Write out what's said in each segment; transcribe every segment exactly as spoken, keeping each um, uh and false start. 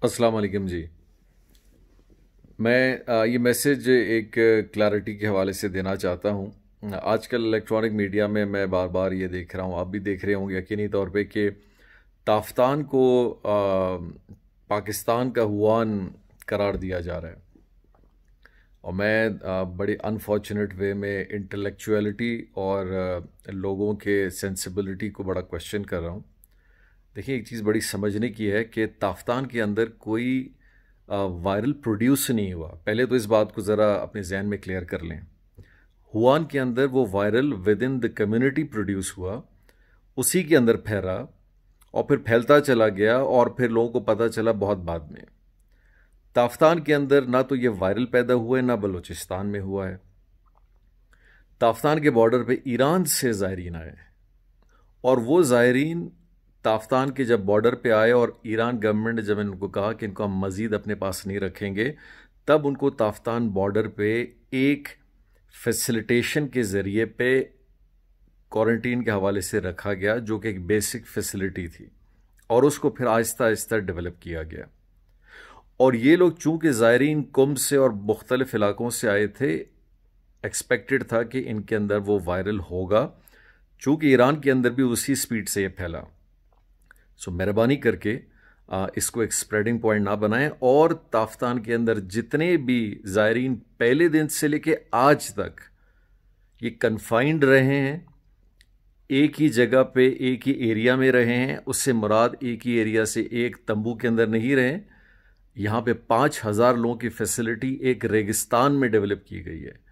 अस्सलाम वालेकुम जी। मैं आ, ये मैसेज एक क्लैरिटी के हवाले से देना चाहता हूँ। आजकल इलेक्ट्रॉनिक मीडिया में मैं बार बार ये देख रहा हूँ, आप भी देख रहे होंगे यकीनी तौर पे, कि ताफ्तान को आ, पाकिस्तान का हुआन करार दिया जा रहा है। और मैं आ, बड़ी अनफॉर्चुनेट वे में इंटेलेक्चुअलिटी और आ, लोगों के सेंसिबिलिटी को बड़ा क्वेश्चन कर रहा हूँ। देखिए, एक चीज़ बड़ी समझने की है कि ताफ्तान के अंदर कोई वायरल प्रोड्यूस नहीं हुआ। पहले तो इस बात को ज़रा अपने जहन में क्लियर कर लें। हुआन के अंदर वो viral within the community produce हुआ, उसी के अंदर फैला और फिर फैलता चला गया और फिर लोगों को पता चला बहुत बाद में। ताफ्तान के अंदर ना तो ये वायरल पैदा हुआ है, ना बलूचिस्तान में हुआ है। ताफ्तान के बॉर्डर पे ईरान से ज़ायरीन आए और वो ज़ायरीन ताफ्तान के जब बॉर्डर पे आए और ईरान गवर्नमेंट ने जब इनको कहा कि इनको हम मज़ीद अपने पास नहीं रखेंगे, तब उनको ताफ्तान बॉर्डर पे एक फैसिलिटेशन के ज़रिए पे क्वारंटीन के हवाले से रखा गया, जो कि एक बेसिक फैसिलिटी थी, और उसको फिर आहिस्ता आहिस्ता डेवलप किया गया। और ये लोग चूंकि ज़ायरीन कुम से और मुख्तलिफ इलाकों से आए थे, एक्सपेक्टेड था कि इनके अंदर वो वायरल होगा, चूंकि ईरान के अंदर भी उसी स्पीड से ये फैला। सो मेहरबानी करके आ, इसको एक स्प्रेडिंग पॉइंट ना बनाएं। और ताफ्तान के अंदर जितने भी ज़ायरीन पहले दिन से लेके आज तक ये कन्फाइंड रहे हैं, एक ही जगह पे एक ही एरिया में रहे हैं, उससे मुराद एक ही एरिया से एक तंबू के अंदर नहीं रहे। यहाँ पे पाँच हज़ार लोगों की फैसिलिटी एक रेगिस्तान में डेवलप की गई है।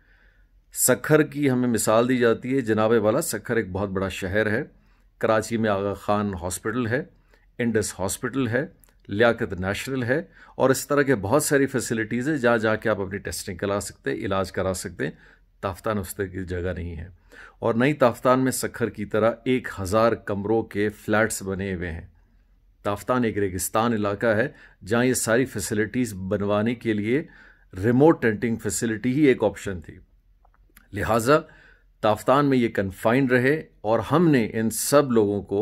सखर की हमें मिसाल दी जाती है, जनाबे वाला सखर एक बहुत बड़ा शहर है। कराची में आगा खान हॉस्पिटल है, इंडस हॉस्पिटल है, लियाकत नेशनल है, और इस तरह के बहुत सारी फैसिलिटीज़ हैं जहाँ जाके आप अपनी टेस्टिंग करा सकते हैं, इलाज करा सकते हैं। ताफ्तान उस तरह की जगह नहीं है, और नई ताफ्तान में सखर की तरह एक हज़ार कमरों के फ्लैट्स बने हुए हैं। ताफ्तान एक रेगिस्तान इलाका है जहाँ ये सारी फैसिलिटीज़ बनवाने के लिए रिमोट टेंटिंग फैसिलिटी ही एक ऑप्शन थी। लिहाजा ताफ्तान में ये कन्फाइंड रहे, और हमने इन सब लोगों को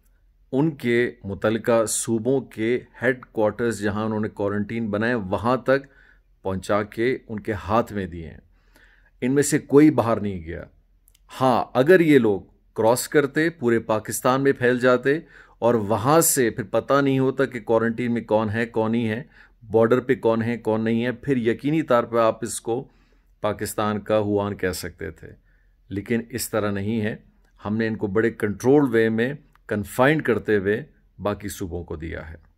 उनके मुतलका सूबों के हेड क्वार्टर्स जहाँ उन्होंने क्वारंटीन बनाए वहाँ तक पहुँचा के उनके हाथ में दिए हैं। इनमें से कोई बाहर नहीं गया। हाँ, अगर ये लोग क्रॉस करते, पूरे पाकिस्तान में फैल जाते, और वहाँ से फिर पता नहीं होता कि क्वारंटीन में कौन है कौन नहीं है, बॉर्डर पे कौन है कौन नहीं है, फिर यकीनी तौर पर आप इसको पाकिस्तान का हुआन कह सकते थे। लेकिन इस तरह नहीं है। हमने इनको बड़े कंट्रोल वे में कन्फाइंड करते हुए बाकी सूबों को दिया है।